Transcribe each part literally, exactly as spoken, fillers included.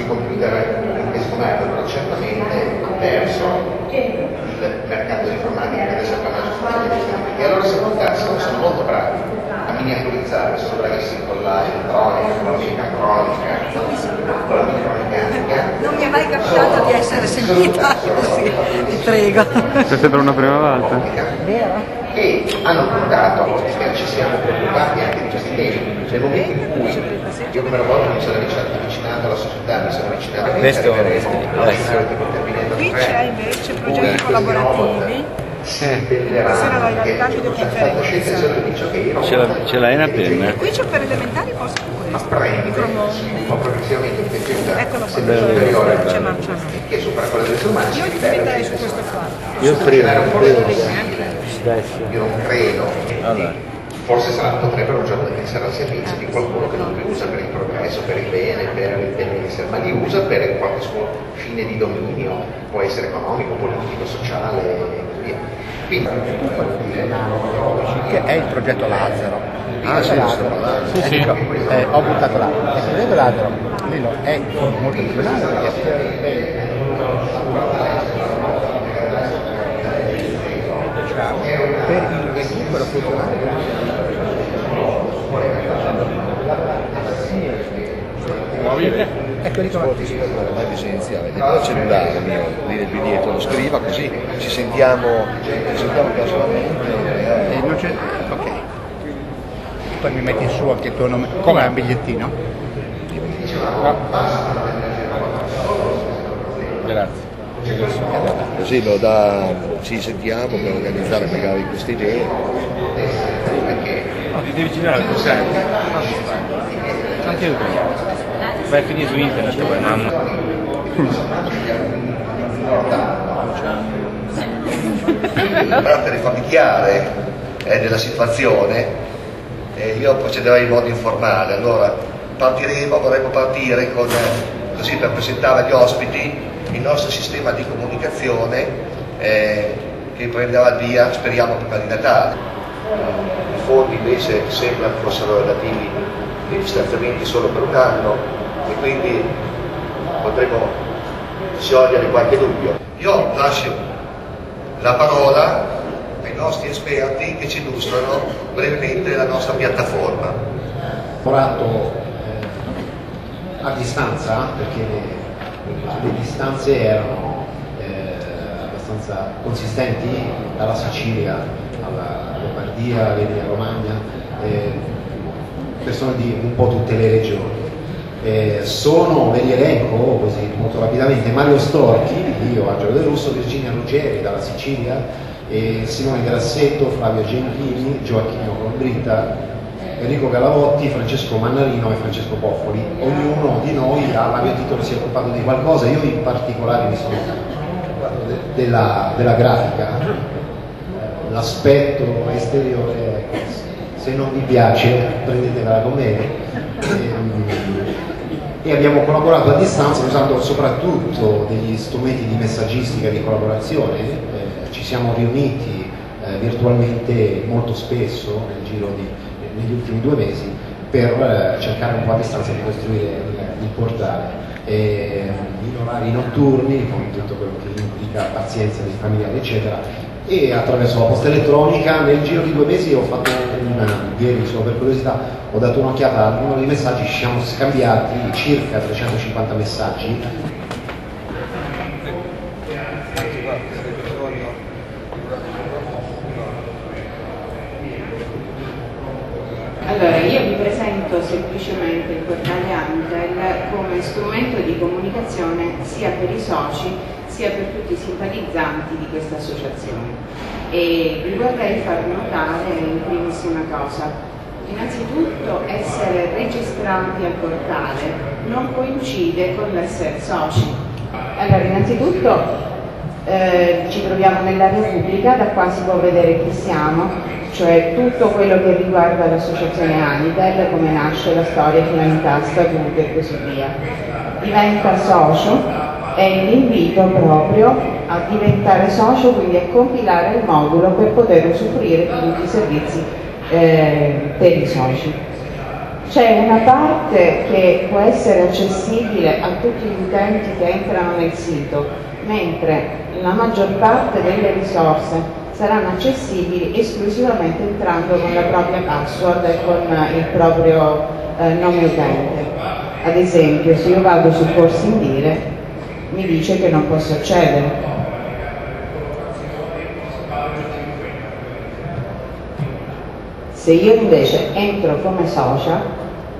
computer in scoperto, però certamente ha perso il mercato dell'informatica che adesso è per la gestione. E allora se puntassero sono molto bravi a miniaturizzare, sono bravissimi con la elettronica, con la meccatronica, con la micromeccanica. Non mi è mai capitato di essere sentita così, ti prego. Questa per una prima volta. Vero? E hanno puntato, e ci siamo preoccupati anche di questi temi, nel momento in cui io come lavoro mi sono avvicinato alla società, mi sono avvicinato a questo qui c'è invece progetti collaborativi. Sì. Sono la realtà videoconferenza. Ce l'hai una penna? Qui c'è per elementari posso questo. Micromondi. Eccolo qua, superiore c'è marcia. Che supera quello degli umani. Io ti metterei su questo qua. Io prima, io non credo. Allora. Forse sarà potrei per un giorno di pensare al servizio di qualcuno che non li usa per il progresso, per il bene, per il benessere, ma li usa per qualche suo fine di dominio, può essere economico, politico, sociale e così via. Quindi, che è il progetto Lazzaro. Ah sì, lo sto parlando. Sì, sì. Eh, ho buttato là. Il progetto Lazzaro quello è molto difficile perché per il recupero culturale ecco lì come Ormai essenziale, vedo il cellulare mio lì nel biglietto, lo scriva così ci sentiamo, ci sentiamo personalmente. e non c'è ok e poi mi metti su anche il tuo nome come un bigliettino. No. Grazie. Così lo da, ci sentiamo per organizzare magari queste idee. No, ti devi girare al tuo sito. Anche io. Vai a finire su internet poi, mamma. Il carattere familiare eh, della situazione, eh, io procederei in modo informale. Allora partiremo, vorremmo partire con, così per presentare agli ospiti il nostro sistema di comunicazione eh, che prenderà il via, speriamo, prima di Natale. I fondi invece sembra fossero relativi ai distanziamenti solo per un anno e quindi potremo sciogliere qualche dubbio. Io lascio la parola ai nostri esperti che ci illustrano brevemente la nostra piattaforma. Ho lavorato eh, a distanza perché le distanze erano eh, abbastanza consistenti, dalla Sicilia alla Lombardia, all'Emilia Romagna, eh, persone di un po' tutte le regioni. Eh, sono, ve li elenco così molto rapidamente: Mario Storchi, io, Angelo De Russo, Virginia Ruggeri dalla Sicilia, eh, Simone Grassetto, Flavio Gentili, Gioacchino Colbritta, Enrico Galavotti, Francesco Mannarino e Francesco Boffoli. Ognuno di noi a vario titolo si è occupato di qualcosa, io in particolare mi sono occupato de della, della grafica. L'aspetto esteriore, se non vi piace prendetela con me. E abbiamo collaborato a distanza usando soprattutto degli strumenti di messaggistica e di collaborazione. Eh, ci siamo riuniti eh, virtualmente molto spesso nel giro di negli ultimi due mesi per eh, cercare un po' a distanza di costruire il, il portale e, in orari notturni con tutto quello che implica pazienza dei familiari eccetera, e attraverso la posta elettronica. Nel giro di due mesi ho fatto una, ieri solo per curiosità ho dato un'occhiata al numero di messaggi, ci siamo scambiati circa trecentocinquanta messaggi. Allora, io vi presento semplicemente il portale Amitel come strumento di comunicazione sia per i soci sia per tutti i simpatizzanti di questa associazione. E vi vorrei far notare in primissima cosa: innanzitutto essere registrati al portale non coincide con l'essere soci. Allora, innanzitutto eh, ci troviamo nell'area pubblica, da qua si può vedere chi siamo, cioè tutto quello che riguarda l'associazione Amitel, come nasce, la storia, finalità, statuto e così via. Diventa socio è l'invito proprio a diventare socio, quindi a compilare il modulo per poter usufruire di tutti i servizi eh, per i soci. C'è una parte che può essere accessibile a tutti gli utenti che entrano nel sito, mentre la maggior parte delle risorse saranno accessibili esclusivamente entrando con la propria password e con il proprio eh, nome utente. Ad esempio, se io vado su Corsi Indire, mi dice che non posso accedere. Se io invece entro come socia,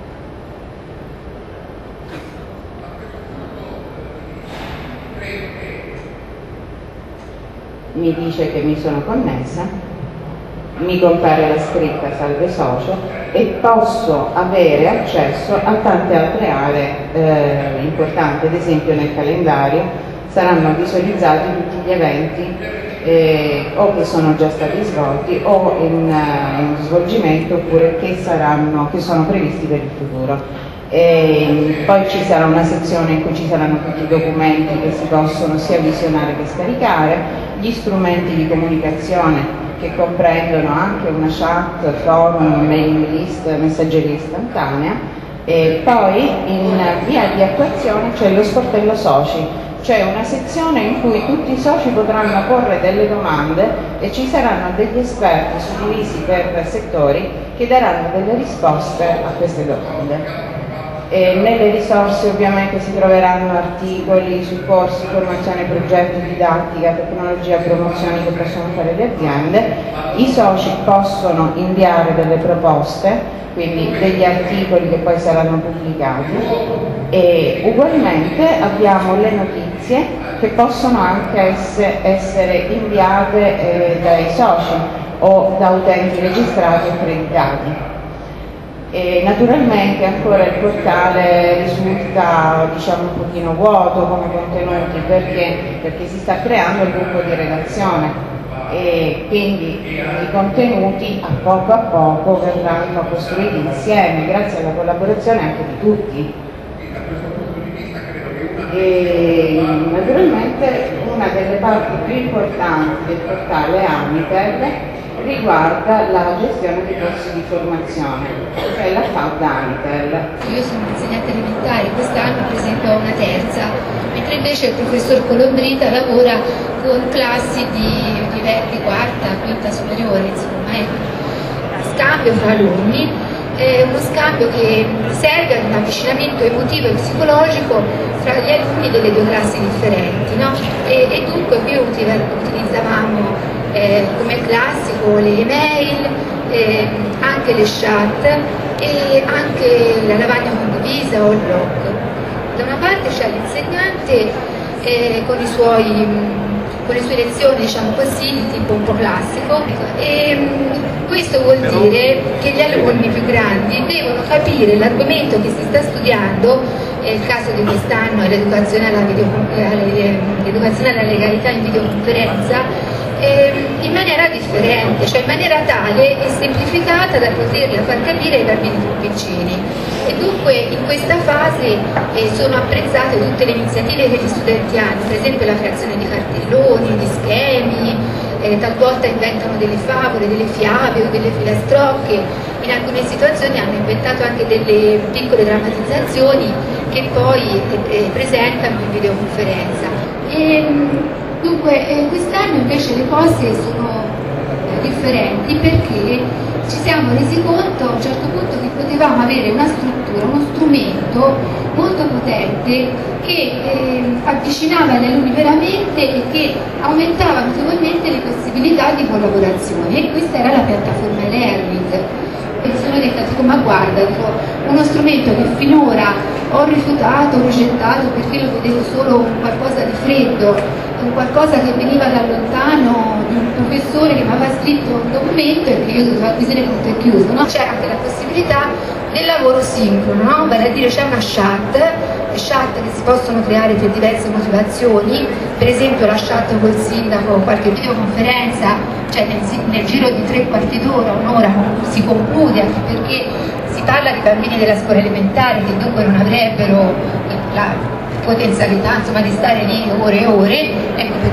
mi dice che mi sono connessa, mi compare la scritta salve socio e posso avere accesso a tante altre aree eh, importanti. Ad esempio nel calendario saranno visualizzati tutti gli eventi eh, o che sono già stati svolti o in, uh, in svolgimento oppure che, saranno, che sono previsti per il futuro. E poi ci sarà una sezione in cui ci saranno tutti i documenti che si possono sia visionare che scaricare, gli strumenti di comunicazione che comprendono anche una chat, forum, mailing list, messaggeria istantanea, e poi in via di attuazione c'è lo sportello soci, cioè una sezione in cui tutti i soci potranno porre delle domande e ci saranno degli esperti suddivisi per settori che daranno delle risposte a queste domande. E nelle risorse ovviamente si troveranno articoli su corsi, formazione, progetti, didattica, tecnologia, promozioni che possono fare le aziende. I soci possono inviare delle proposte, quindi degli articoli che poi saranno pubblicati, e ugualmente abbiamo le notizie che possono anche essere, essere inviate eh, dai soci o da utenti registrati e accreditati. E naturalmente ancora il portale risulta, diciamo, un pochino vuoto come contenuti perché, perché si sta creando il gruppo di redazione e quindi i contenuti a poco a poco verranno costruiti insieme grazie alla collaborazione anche di tutti. E naturalmente una delle parti più importanti del portale Amitel riguarda la gestione dei corsi di formazione, cioè la F A D Amitel. Io sono insegnante elementare, quest'anno per esempio ho una terza, mentre invece il professor Colombrita lavora con classi di, di, di quarta, quinta superiore, insomma, è uno scambio fra alunni, è uno scambio che serve ad un avvicinamento emotivo e psicologico fra gli alunni delle due classi differenti, no? e, e dunque qui utilizzavamo Eh, come classico le email, eh, anche le chat e anche la lavagna condivisa o il blog. Da una parte c'è l'insegnante eh, con, i suoi, con le sue lezioni, diciamo così, di tipo un po' classico, e mh, questo vuol dire che gli alunni più grandi devono capire l'argomento che si sta studiando. È il caso di quest'anno è l'educazione alla, l'educazione alla legalità in videoconferenza, in maniera differente, cioè in maniera tale e semplificata da poterla far capire ai bambini più piccini. E dunque in questa fase eh, sono apprezzate tutte le iniziative che gli studenti hanno, per esempio la creazione di cartelloni, di schemi, eh, talvolta inventano delle favole, delle fiabe o delle filastrocche, in alcune situazioni hanno inventato anche delle piccole drammatizzazioni che poi eh, presentano in videoconferenza. E, Dunque eh, quest'anno invece le cose sono eh, differenti perché ci siamo resi conto a un certo punto che potevamo avere una struttura, uno strumento molto potente che eh, avvicinava gli alunni veramente e che aumentava notevolmente le possibilità di collaborazione, e questa era la piattaforma e-learning. E mi sono detta, dico, ma guarda, dico, uno strumento che finora ho rifiutato, ho rigettato perché lo vedevo solo un qualcosa di freddo, un qualcosa che veniva da lontano, di un professore che mi aveva scritto un documento e che io dovevo acquisire punto e chiuso, no? C'è anche la possibilità del lavoro sincrono, no? Vale a dire c'è una chat, chat che si possono creare per diverse motivazioni, per esempio la chat col sindaco, qualche videoconferenza, cioè nel, nel giro di tre quarti d'ora, un'ora si conclude, anche perché si parla di bambini della scuola elementare che dunque non avrebbero la potenzialità, insomma, di stare lì ore e ore, ecco, per cui facciamo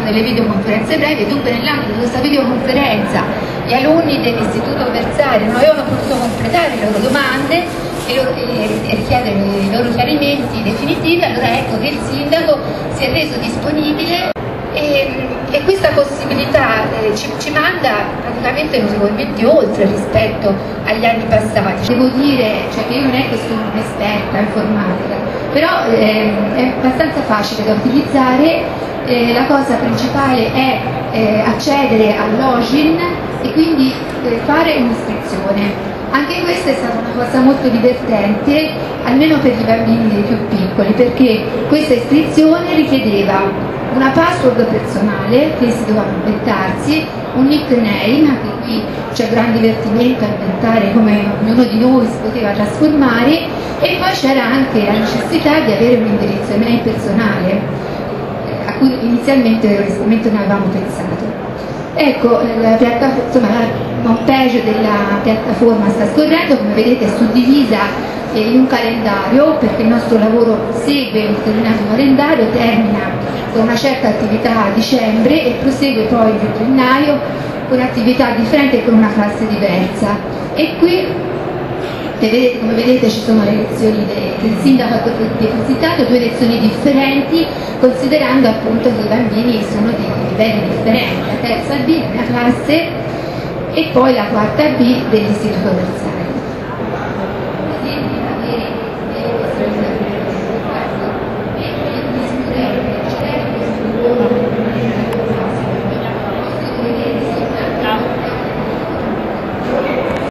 nell'ambito delle videoconferenze brevi, dunque nell'ambito di questa videoconferenza gli alunni dell'Istituto Versailles non avevano potuto completare le loro domande e, loro, e, e richiedere i loro chiarimenti definitivi, allora ecco che il sindaco si è reso disponibile e, e questa possibilità eh, ci, ci manda praticamente notevolmente oltre rispetto agli anni passati. Devo dire, cioè, che io non è che sono un'esperta informatica, però eh, è abbastanza facile da utilizzare, eh, la cosa principale è eh, accedere al login e quindi eh, fare un'iscrizione. Anche questa è stata una cosa molto divertente, almeno per i bambini più piccoli, perché questa iscrizione richiedeva una password personale che si doveva inventarsi, un nickname, anche qui c'è gran divertimento a inventare come ognuno di noi si poteva trasformare, e poi c'era anche la necessità di avere un indirizzo email personale, a cui inizialmente onestamente non avevamo pensato. Ecco, la, insomma, la home page della piattaforma sta scorrendo, come vedete è suddivisa in un calendario, perché il nostro lavoro segue un determinato calendario, termina con una certa attività a dicembre e prosegue poi a gennaio con attività differenti e con una classe diversa. E qui, vedete, come vedete, ci sono le lezioni che il sindaco ha depositato, due lezioni differenti, considerando appunto che i bambini sono di livelli differenti, la terza B, la mia classe, e poi la quarta B dell'Istituto Versailles.